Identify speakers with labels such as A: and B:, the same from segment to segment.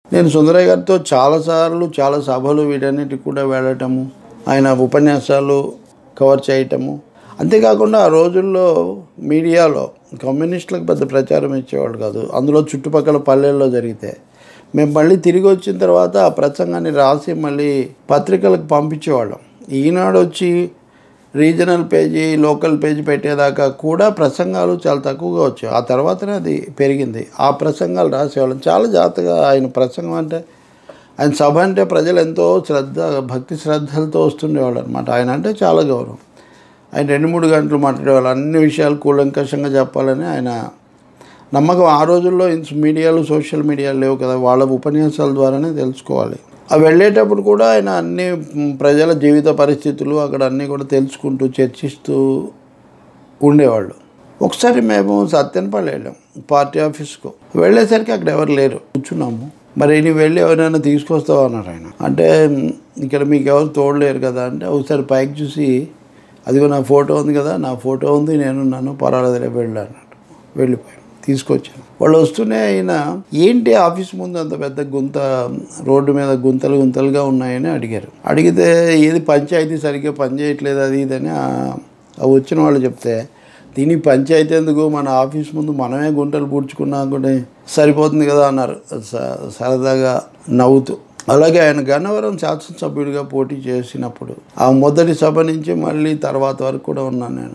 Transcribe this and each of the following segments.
A: నేను సుందరయ్య గారితో చాలాసార్లు చాలా సభలు వీటన్నిటికి కూడా వెళ్ళటము, ఆయన ఉపన్యాసాలు కవర్ చేయటము. అంతేకాకుండా ఆ రోజుల్లో మీడియాలో కమ్యూనిస్టులకు పెద్ద ప్రచారం ఇచ్చేవాళ్ళు కాదు. అందులో చుట్టుపక్కల పల్లెల్లో జరిగితే మేము మళ్ళీ తిరిగి వచ్చిన తర్వాత ఆ ప్రసంగాన్ని రాసి మళ్ళీ పత్రికలకు పంపించేవాళ్ళం. ఈనాడు వచ్చి రీజనల్ పేజీ, లోకల్ పేజీ పెట్టేదాకా కూడా ప్రసంగాలు చాలా తక్కువగా వచ్చాయి. ఆ తర్వాతనే అది పెరిగింది. ఆ ప్రసంగాలు రాసేవాళ్ళం. చాలా జాగ్రత్తగా ఆయన ప్రసంగం అంటే, ఆయన సభ అంటే ప్రజలు ఎంతో భక్తి శ్రద్ధలతో వస్తుండేవాళ్ళు అనమాట. ఆయన అంటే చాలా గౌరవం. ఆయన 2-3 గంటలు మాట్లాడేవాళ్ళు. అన్ని విషయాలు కూలంకషంగా చెప్పాలని ఆయన నమ్మకం. ఆ రోజుల్లో మీడియాలు, సోషల్ మీడియాలు లేవు కదా, వాళ్ళ ఉపన్యాసాల ద్వారానే తెలుసుకోవాలి. అవి వెళ్ళేటప్పుడు కూడా ఆయన అన్ని ప్రజల జీవిత పరిస్థితులు అక్కడ అన్నీ కూడా తెలుసుకుంటూ చర్చిస్తూ ఉండేవాళ్ళు. ఒకసారి మేము సత్యనపల్లి వెళ్ళాం పార్టీ ఆఫీస్కు. వెళ్ళేసరికి అక్కడ ఎవరు లేరు. కూర్చున్నాము. మరి నువ్వు వెళ్ళి ఎవరైనా తీసుకొస్తావు అన్నారు ఆయన. అంటే ఇక్కడ మీకు ఎవరు తోడలేరు కదా అంటే, ఒకసారి పైకి చూసి అదిగో నా ఫోటో ఉంది కదా, నా ఫోటో ఉంది, నేనున్నాను, పర్వాలేదులే వెళ్ళు అన్నాడు. వెళ్ళిపోయాను. తీసుకొచ్చాను. వాళ్ళు వస్తూనే ఆయన ఏంటి ఆఫీస్ ముందు అంత పెద్ద గుంత, రోడ్డు మీద గుంతలు గుంతలుగా ఉన్నాయని అడిగారు. అడిగితే ఏది పంచాయతీ సరిగ్గా పనిచేయట్లేదు అది ఇదని వచ్చిన వాళ్ళు చెప్తే, దీనికి పంచాయతీ ఎందుకు, మన ఆఫీస్ ముందు మనమే గుంటలు పూడ్చుకున్నా కూడా సరిపోతుంది కదా అన్నారు సరదాగా నవ్వుతూ. అలాగే ఆయన గన్నవరం శాసనసభ్యుడిగా పోటీ చేసినప్పుడు ఆ మొదటి సభ నుంచి మళ్ళీ తర్వాత వరకు కూడా ఉన్నాను నేను.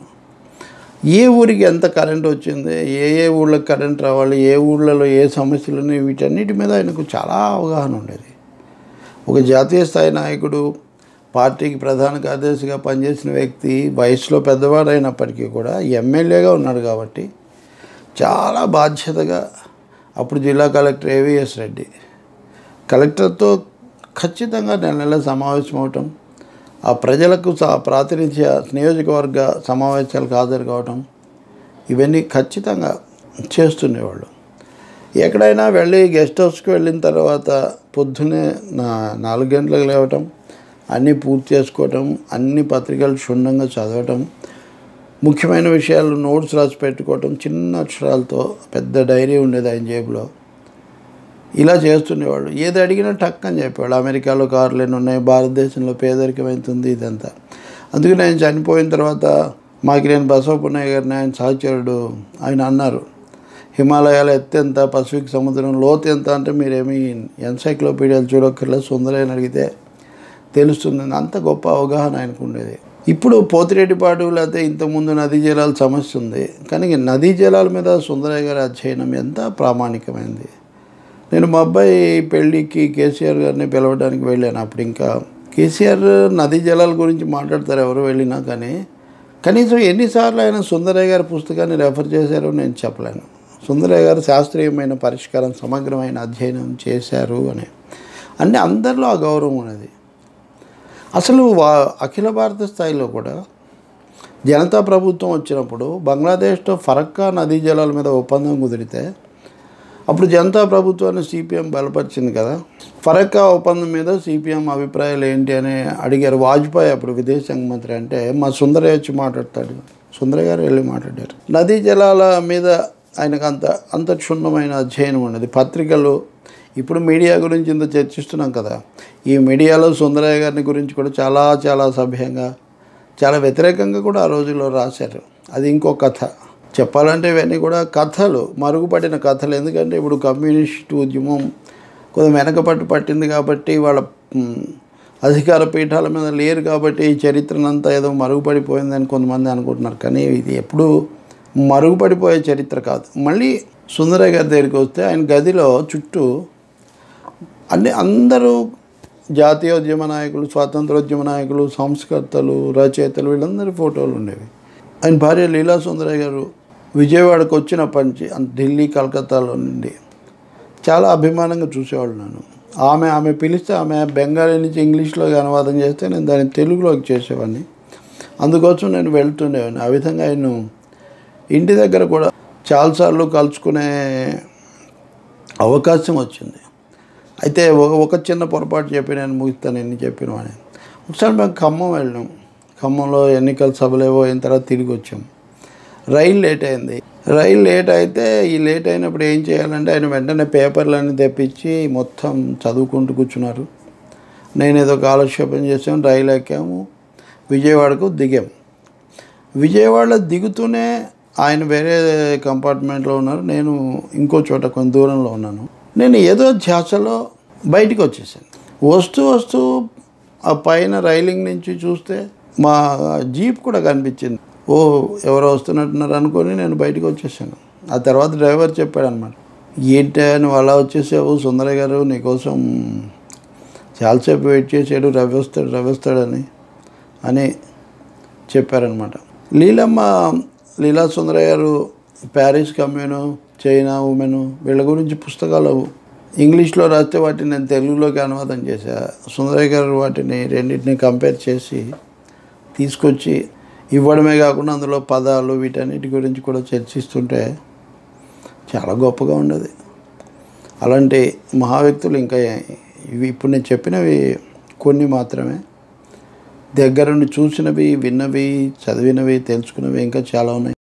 A: ఏ ఊరికి ఎంత కరెంట్ వచ్చింది, ఏ ఊళ్ళకి కరెంట్ రావాలి, ఏ ఊళ్ళలో ఏ సమస్యలు ఉన్నాయి, వీటన్నిటి మీద ఆయనకు చాలా అవగాహన ఉండేది. ఒక జాతీయ స్థాయి నాయకుడు, పార్టీకి ప్రధాన కార్యదర్శిగా పనిచేసిన వ్యక్తి, వయసులో పెద్దవాడైనప్పటికీ కూడా ఎమ్మెల్యేగా ఉన్నాడు కాబట్టి చాలా బాధ్యతగా అప్పుడు జిల్లా కలెక్టర్ ఏవిఎస్ రెడ్డి కలెక్టర్తో ఖచ్చితంగా నెల నెల సమావేశం అవటం, ఆ ప్రజలకు ప్రాతినిధ్య నియోజకవర్గ సమావేశాలకు హాజరు కావటం, ఇవన్నీ ఖచ్చితంగా చేస్తుండేవాళ్ళు. ఎక్కడైనా వెళ్ళి గెస్ట్ హౌస్కి వెళ్ళిన తర్వాత పొద్దున్నే 4 గంటలకు లేవటం, అన్నీ పూర్తి చేసుకోవటం, అన్ని పత్రికలు క్షుణ్ణంగా చదవటం, ముఖ్యమైన విషయాలు నోట్స్ రాసి పెట్టుకోవటం, చిన్న అక్షరాలతో పెద్ద డైరీ ఉండేది ఆయన జేబులో. ఇలా చేస్తుండేవాళ్ళు. ఏది అడిగినా టక్ అని చెప్పేవాళ్ళు. అమెరికాలో కార్లు ఎన్ని ఉన్నాయి, భారతదేశంలో పేదరికం అవుతుంది, ఇదంతా. అందుకని ఆయన చనిపోయిన తర్వాత మాకినేని బసవపున్నయ్య గారిని, ఆయన సహచరుడు, ఆయన అన్నారు, హిమాలయాల ఎత్తు ఎంత, పసిఫిక్ సముద్రం లోతు ఎంత అంటే మీరేమీ ఎన్సైక్లోపీడియాలు చూడక్కర్లేదు, సుందరయ్యని అడిగితే తెలుస్తుంది. అంత గొప్ప అవగాహన ఆయనకు ఉండేది. ఇప్పుడు పోతిరెడ్డిపాడు లేకపోతే ఇంతకుముందు నదీ జలాల సమస్య ఉంది, కానీ నదీ జలాల మీద సుందరయ్య గారి అధ్యయనం ఎంత ప్రామాణికమైంది. నేను మా అబ్బాయి పెళ్ళికి కేసీఆర్ గారిని పిలవడానికి వెళ్ళాను. అప్పుడు ఇంకా కేసీఆర్ నదీ జలాల గురించి మాట్లాడతారు ఎవరు వెళ్ళినా, కానీ కనీసం ఎన్నిసార్లు ఆయన సుందరయ్య గారి పుస్తకాన్ని రెఫర్ చేశారో నేను చెప్పలేను. సుందరయ్య గారు శాస్త్రీయమైన పరిష్కారం, సమగ్రమైన అధ్యయనం చేశారు అని అంటే అందరిలో ఆ గౌరవం ఉన్నది. అసలు అఖిల భారత స్థాయిలో కూడా జనతా ప్రభుత్వం వచ్చినప్పుడు బంగ్లాదేశ్తో ఫరక్కా నదీ జలాల మీద ఒప్పందం కుదిరితే అప్పుడు జనతా ప్రభుత్వాన్ని సిపిఎం బలపరిచింది కదా. ఫరక్కా ఒప్పందం మీద సిపిఎం అభిప్రాయాలు ఏంటి అని అడిగారు. వాజ్పేయి అప్పుడు విదేశాంగ మంత్రి. అంటే మా సుందరయ్య వచ్చి మాట్లాడతాడు. సుందరయ్య గారు వెళ్ళి మాట్లాడారు. నదీ జలాల మీద ఆయనకు అంత క్షుణ్ణమైన అధ్యయనం ఉన్నది. పత్రికలు ఇప్పుడు మీడియా గురించి ఇంత చర్చిస్తున్నాం కదా, ఈ మీడియాలో సుందరయ్య గారిని గురించి కూడా చాలా సభ్యంగా, చాలా వ్యతిరేకంగా కూడా ఆ రోజుల్లో రాశారు. అది ఇంకో కథ. చెప్పాలంటే ఇవన్నీ కూడా కథలు, మరుగుపడిన కథలు. ఎందుకంటే ఇప్పుడు కమ్యూనిస్టు ఉద్యమం కొంచెం వెనకపట్టు పట్టింది కాబట్టి, వాళ్ళ అధికార పీఠాల మీద లేరు కాబట్టి ఈ చరిత్రనంతా ఏదో మరుగుపడిపోయిందని కొంతమంది అనుకుంటున్నారు. కానీ ఇది ఎప్పుడు మరుగుపడిపోయే చరిత్ర కాదు. మళ్ళీ సుందరయ్య గారి దగ్గరికి వస్తే ఆయన గదిలో చుట్టూ అందరూ జాతీయోద్యమ నాయకులు, స్వాతంత్రోద్యమ నాయకులు, సంస్కర్తలు, రచయితలు, వీళ్ళందరి ఫోటోలు ఉండేవి. ఆయన భార్య లీలా సుందరయ్య గారు విజయవాడకు వచ్చినప్పటి నుంచి, ఢిల్లీ, కలకత్తాలో నుండి చాలా అభిమానంగా చూసేవాళ్ళు నన్ను. ఆమె పిలిస్తే ఆమె బెంగాలీ నుంచి ఇంగ్లీష్లోకి అనువాదం చేస్తే నేను దాన్ని తెలుగులోకి చేసేవాడిని. అందుకోసం నేను వెళ్తుండేవాడిని. ఆ విధంగా ఆయన ఇంటి దగ్గర కూడా చాలాసార్లు కలుసుకునే అవకాశం వచ్చింది. అయితే ఒక చిన్న పొరపాటు చెప్పి నేను ముగిస్తాను ఎన్ని చెప్పినవాడిని. ఒకసారి మేము ఖమ్మం వెళ్ళాం. ఖమ్మంలో ఎన్నికల సభలేవో అయిన తర్వాత తిరిగి వచ్చాం. రైలు లేట్ అయింది. రైలు లేట్ అయితే ఈ లేట్ అయినప్పుడు ఏం చేయాలంటే ఆయన వెంటనే పేపర్లన్నీ తెప్పించి మొత్తం చదువుకుంటూ కూర్చున్నారు. నేనేదో కాలక్షేపం చేసాము. రైలు ఎక్కాము, విజయవాడకు దిగాము. విజయవాడలో దిగుతూనే ఆయన వేరే కంపార్ట్మెంట్లో ఉన్నారు, నేను ఇంకో చోట కొంత దూరంలో ఉన్నాను. నేను ఏదో ధ్యాసలో బయటికి వచ్చేసాను. వస్తూ వస్తూ ఆ పైన రైలింగ్ నుంచి చూస్తే మా జీప్ కూడా కనిపించింది. ఓ ఎవరో వస్తున్నట్టున్నారు అనుకొని నేను బయటికి వచ్చేసాను. ఆ తర్వాత డ్రైవర్ చెప్పాడు అనమాట, ఏంటి నువ్వు అలా వచ్చేసావు, సుందరయ్య గారు నీకోసం చాలాసేపు వెయిట్ చేసాడు, రవి వస్తాడని అని చెప్పారనమాట. లీలా సుందరయ్య గారు ప్యారిస్ కమ్యూను, చైనా ఉమెను వీళ్ళ గురించి పుస్తకాలు ఇంగ్లీష్లో రాస్తే వాటిని నేను తెలుగులోకి అనువాదం చేశా. సుందరయ్య గారు వాటిని రెండింటిని కంపేర్ చేసి తీసుకొచ్చి ఇవ్వడమే కాకుండా అందులో పదాలు వీటన్నిటి గురించి కూడా చర్చిస్తుంటే చాలా గొప్పగా ఉండేది. అలాంటి మహా వ్యక్తులు ఇంకా ఇవి ఇప్పుడు నేను చెప్పినవి కొన్ని మాత్రమే. దగ్గరుండి చూసినవి, విన్నవి, చదివినవి, తెలుసుకున్నవి ఇంకా చాలా ఉన్నాయి.